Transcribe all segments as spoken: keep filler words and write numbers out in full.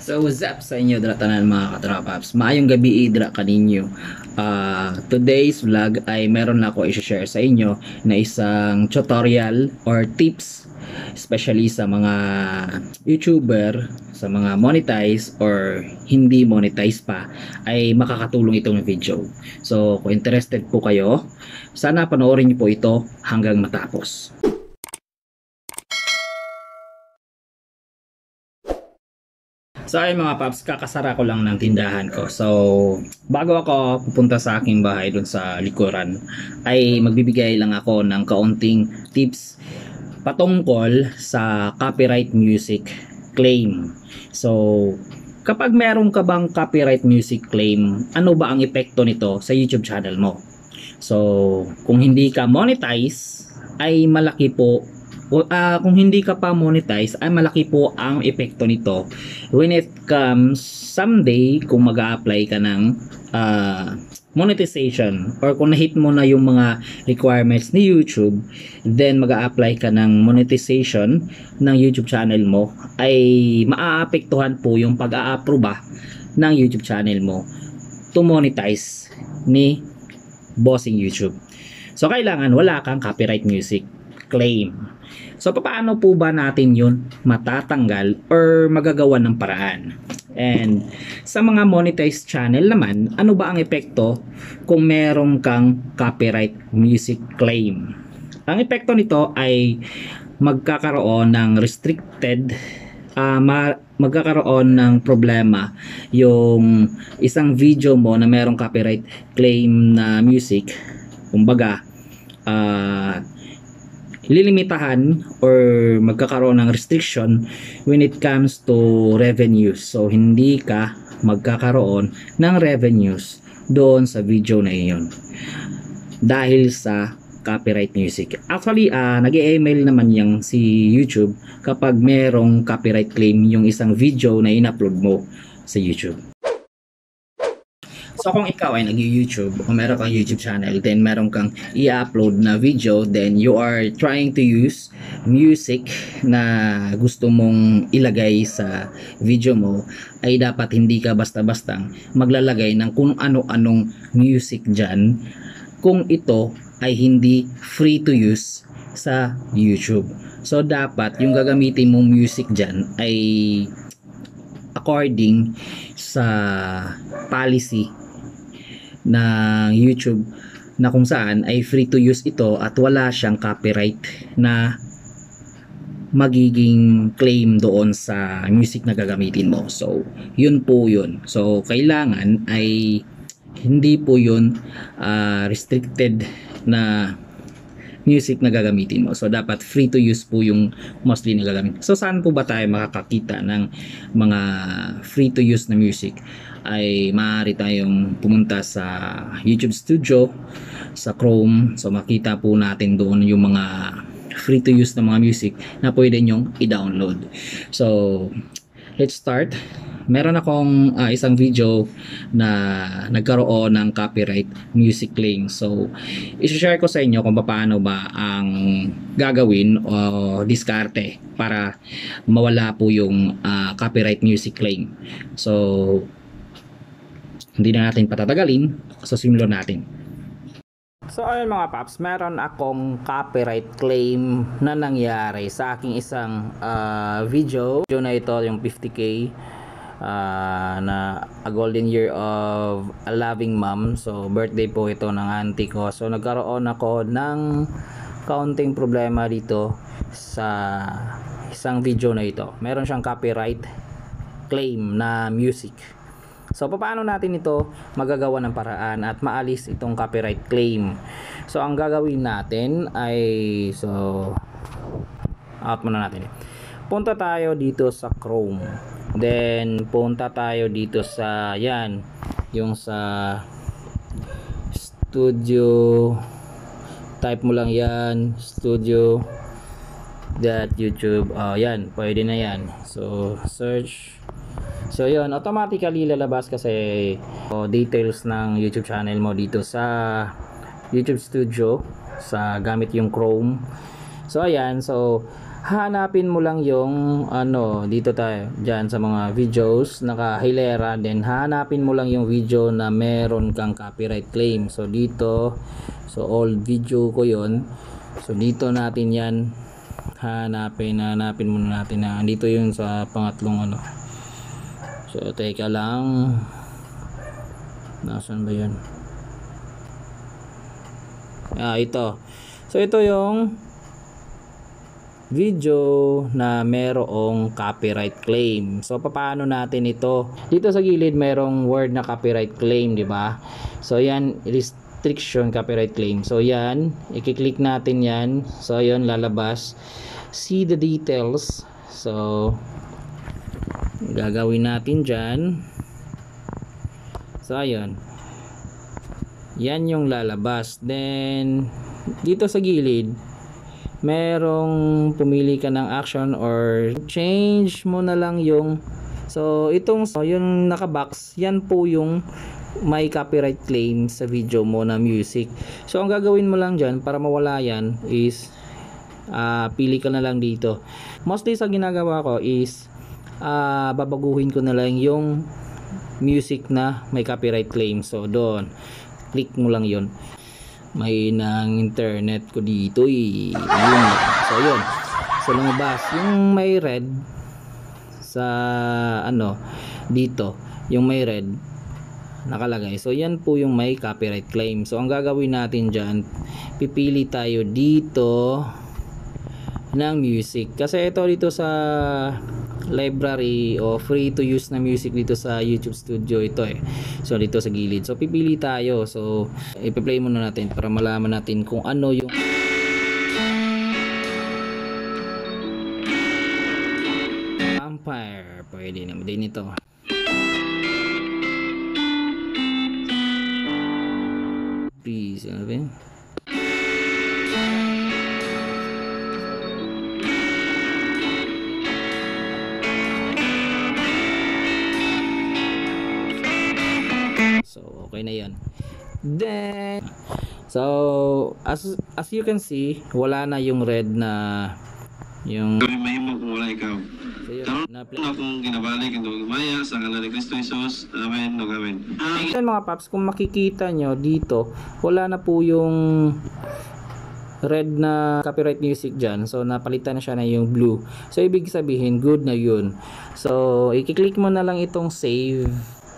So what's up sa inyo dira tanan mga katrapaps. Maayong gabi dira kaninyo. Uh, today's vlog ay meron na ako i-share sa inyo na isang tutorial or tips, especially sa mga YouTuber, sa mga monetize or hindi monetize pa, ay makakatulong itong video. So kung interested po kayo, sana panoorin niyo po ito hanggang matapos. So ayun mga paps, kakasara ko lang ng tindahan ko. So bago ako pupunta sa aking bahay dun sa likuran, ay magbibigay lang ako ng kaunting tips patungkol sa copyright music claim. So kapag meron ka bang copyright music claim, ano ba ang epekto nito sa YouTube channel mo? So kung hindi ka monetize, ay malaki po. Uh, kung hindi ka pa monetize, ay malaki po ang epekto nito when it comes someday kung mag-a-apply ka ng uh, monetization, or kung na-hit mo na yung mga requirements ni YouTube, then mag-a-apply ka ng monetization ng YouTube channel mo, ay maaapektuhan po yung pag-a-aproba ng YouTube channel mo to monetize ni bossing YouTube. So kailangan wala kang copyright music claim. So paano po ba natin yun matatanggal or magagawa ng paraan? And sa mga monetized channel naman, ano ba ang epekto kung meron kang copyright music claim? Ang epekto nito ay magkakaroon ng restricted, uh, ma magkakaroon ng problema yung isang video mo na merong copyright claim na music. Kumbaga, uh, lilimitahan or magkakaroon ng restriction when it comes to revenues. So hindi ka magkakaroon ng revenues doon sa video na iyon dahil sa copyright music. Actually, uh, nag-e-email naman yang si YouTube kapag merong copyright claim yung isang video na in-upload mo sa YouTube. So kung ikaw ay nag-YouTube o meron kang YouTube channel, then meron kang i-upload na video, then you are trying to use music na gusto mong ilagay sa video mo, ay dapat hindi ka basta-bastang maglalagay ng kung ano-anong music dyan kung ito ay hindi free to use sa YouTube. So dapat yung gagamitin mong music dyan ay according sa policy ng YouTube na kung saan ay free to use ito at wala siyang copyright na magiging claim doon sa music na gagamitin mo. So yun po yun. So kailangan ay hindi po yun uh, restricted na music na gagamitin mo. So dapat free to use po yung mostly na gagamit. So saan po ba tayo makakakita ng mga free to use na music? Ay maaari tayong pumunta sa YouTube Studio sa Chrome. So makita po natin doon yung mga free to use na mga music na pwede nyong i-download. So let's start. Meron akong uh, isang video na nagkaroon ng copyright music claim. So i-share ko sa inyo kung paano ba ang gagawin o diskarte para mawala po yung uh, copyright music claim. So hindi na natin patatagalin, so simulan natin. So ayun mga paps, meron akong copyright claim na nangyari sa aking isang uh, video. Video na ito, yung fifty K uh, na A Golden Year of a Loving Mom. So birthday po ito ng auntie ko. So nagkaroon ako ng kaunting problema dito sa isang video na ito. Meron siyang copyright claim na music. So paano natin ito magagawa ng paraan at maalis itong copyright claim? So ang gagawin natin ay, so out muna natin. Punta tayo dito sa Chrome. Then punta tayo dito sa yan, yung sa studio. Type mo lang yan, studio dot YouTube. Oh, yan, pwede na yan. So search. So yun, automatically lalabas kasi oh, details ng YouTube channel mo dito sa YouTube Studio sa gamit yung Chrome. So ayan, so hanapin mo lang yung ano, dito tayo, dyan sa mga videos, naka-hilera, then hanapin mo lang yung video na meron kang copyright claim. So dito, so old video ko yon. So dito natin yan hanapin, hanapin muna natin na dito yung sa pangatlong ano. So teka lang, nasaan ba yun? Ah, ito. So ito yung video na merong copyright claim. So paano natin ito? Dito sa gilid merong word na copyright claim, di ba? So yan, restriction copyright claim. So yan, i-click natin yan. So ayun, lalabas. See the details. So gagawin natin diyan. So ayun. Yan yung lalabas. Then dito sa gilid merong pumili ka ng action or change mo na lang yung, so itong so, yung nakabox, yan po yung may copyright claim sa video mo na music. So ang gagawin mo lang dyan para mawala yan is uh, pili ka na lang dito. Mostly sa ginagawa ko is uh, babaguhin ko na lang yung music na may copyright claim. So doon click mo lang yon. May nang internet ko dito eh. Yun. So yun, so lumabas yung may red sa ano dito, yung may red nakalagay. So yan po yung may copyright claim. So ang gagawin natin dyan, pipili tayo dito ng music, kasi ito dito sa library o free to use na music dito sa YouTube Studio ito eh. So dito sa gilid, so pipili tayo. So ipi-play muna natin para malaman natin kung ano yung Vampire. Pwede naman din ito. Please, ano ba yun? So okay na yan. Then so as as you can see, wala na yung red na yung mahimo kung wala ikaw. so, yun, Karon na na akong ginabalik ito maya sa ngalan ni Kristo Jesus. Amen. No gawin. Yan mga paps, kung makikita nyo dito, wala na po yung red na copyright music dyan. So napalitan na siya na yung blue. So ibig sabihin good na yun. So i-click mo na lang itong save.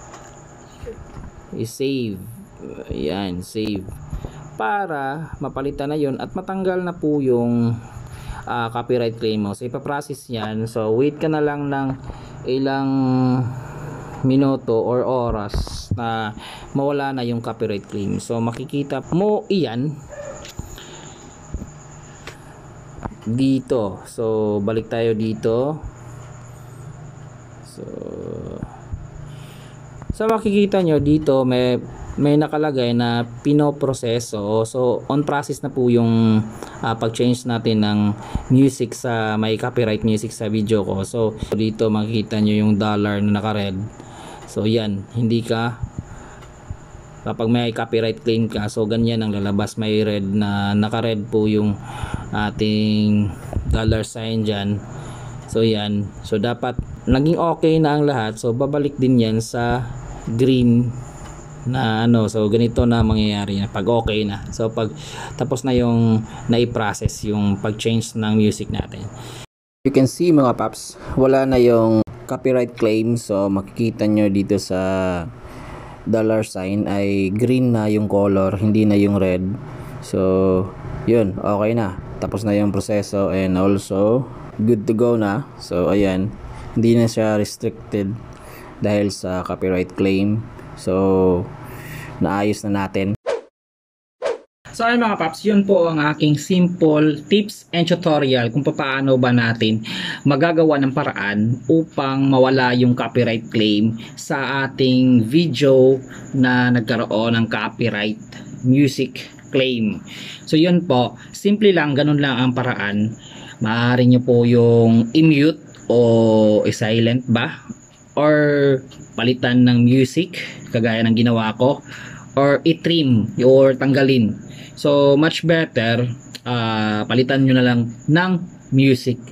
I-save. Ayan, save. Para mapalitan na yun at matanggal na po yung uh, copyright claim mo. So ipaprocess yan. So wait ka na lang ng ilang minuto or oras na mawala na yung copyright claim. So makikita mo iyan dito. So balik tayo dito. So So makikita nyo dito may may nakalagay na pinoproseso. So on process na po yung uh, pag-change natin ng music sa may copyright music sa video ko. So dito makikita nyo yung dollar na naka-red. So yan, hindi ka kapag may copyright claim ka, so ganyan ang lalabas, may red na naka-red po yung ating dollar sign dyan. So yan, so dapat naging okay na ang lahat. So babalik din yan sa green na ano. So ganito na mangyayari na pag okay na. So pag tapos na yung nai-process yung pag-change ng music natin. You can see mga paps, wala na yung copyright claim. So makikita nyo dito sa dollar sign ay green na yung color, hindi na yung red. So yun, okay na, tapos na yung proseso and also good to go na. So ayan, hindi na siya restricted dahil sa copyright claim. So naayos na natin. So ayun mga paps, yun po ang aking simple tips and tutorial kung paano ba natin magagawa ng paraan upang mawala yung copyright claim sa ating video na nagkaroon ng copyright music claim. So yun po, simple lang, ganun lang ang paraan. Maaari nyo po yung i-mute o i-silent ba, or palitan ng music kagaya ng ginawa ko, or i-trim or tanggalin. So much better uh, palitan nyo na lang ng music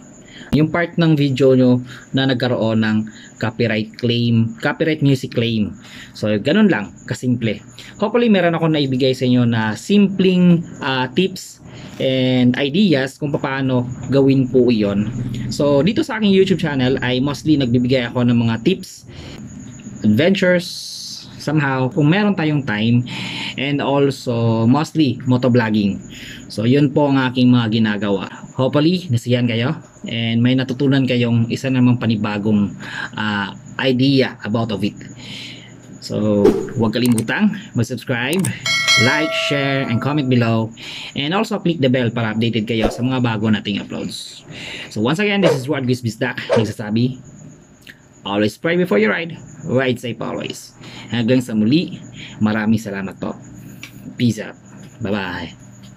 yung part ng video nyo na nagkaroon ng copyright claim, copyright music claim. So, ganun lang, kasimple. Hopefully, meron ako naibigay sa inyo na simpleng uh, tips and ideas kung paano gawin po iyon. So, dito sa aking YouTube channel ay mostly nagbibigay ako ng mga tips, adventures, somehow, kung meron tayong time, and also mostly motovlogging. So yun po ang aking mga ginagawa. Hopefully nasiyahan kayo and may natutunan kayong isa namang panibagong uh, idea about of it. So huwag kalimutang mag-subscribe, like, share, and comment below, and also click the bell para updated kayo sa mga bago nating uploads. So once again, this is Rod Bisdak nagsasabi, always pray before you ride, ride safe always. Hanggang sa muli, maraming salamat po. Peace out. Bye-bye.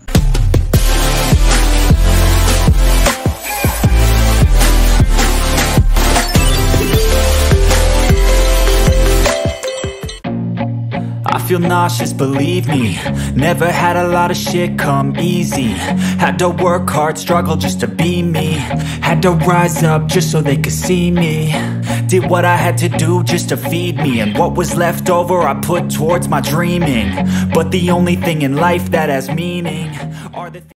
I feel nauseous, believe me. Never had a lot of shit come easy. Had to work hard, struggle just to be me. Had to rise up just so they could see me. Did what I had to do just to feed me, and what was left over I put towards my dreaming. But the only thing in life that has meaning